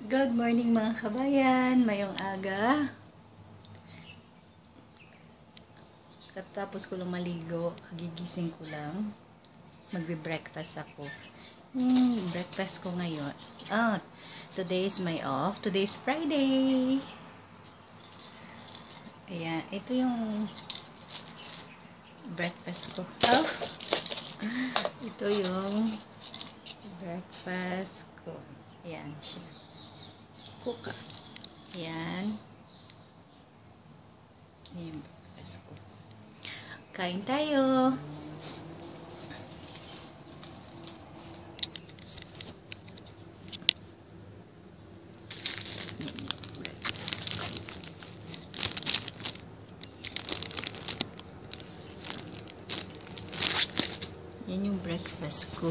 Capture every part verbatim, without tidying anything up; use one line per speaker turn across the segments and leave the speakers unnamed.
Good morning mga kabayan, mayong aga. Katapos ko lang maligo, kagigising ko lang. Magbe-breakfast ako. Hmm, breakfast ko ngayon. Ah, today is my off. Today is Friday. Ayan, ito yung breakfast ko. Oh, ito yung breakfast ko. Ayan siya. Cook. Ayan. Ayan yung breakfast ko. Kain tayo. Yan yung breakfast ko.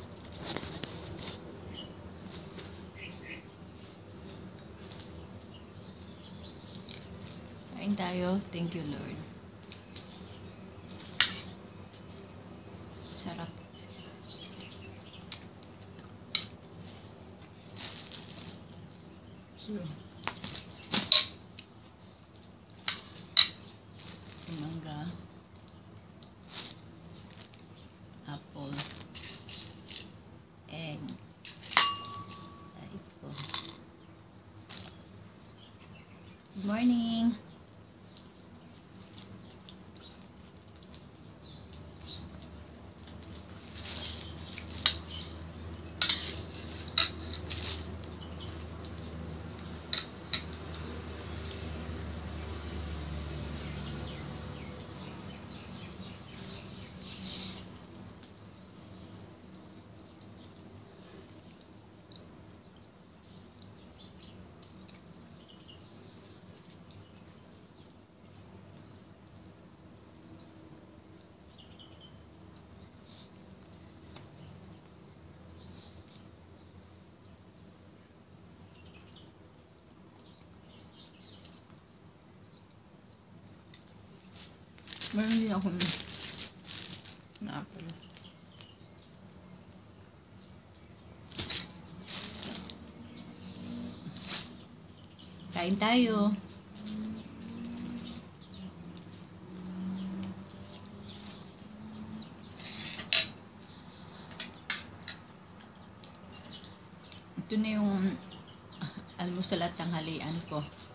Kain tayo. Thank you, Lord. Sarap. Hmm. Mangga. Apple. Egg. Ah, ito. Good morning. Meron din ako na apple. Kain tayo. Ito na yung almusal at tanghalian ko.